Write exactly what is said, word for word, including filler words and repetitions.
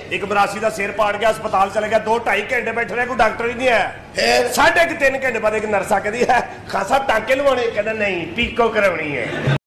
एक बरासी का सिर पाड़ गया, अस्पताल चले गया, दो ढाई घंटे बैठे रहे, कोई डॉक्टर ही नहीं है। फिर साढ़े तीन घंटे बाद एक नर्स आ कहती है खान साहब टांके लवाने, कहना नहीं पीको करवानी है।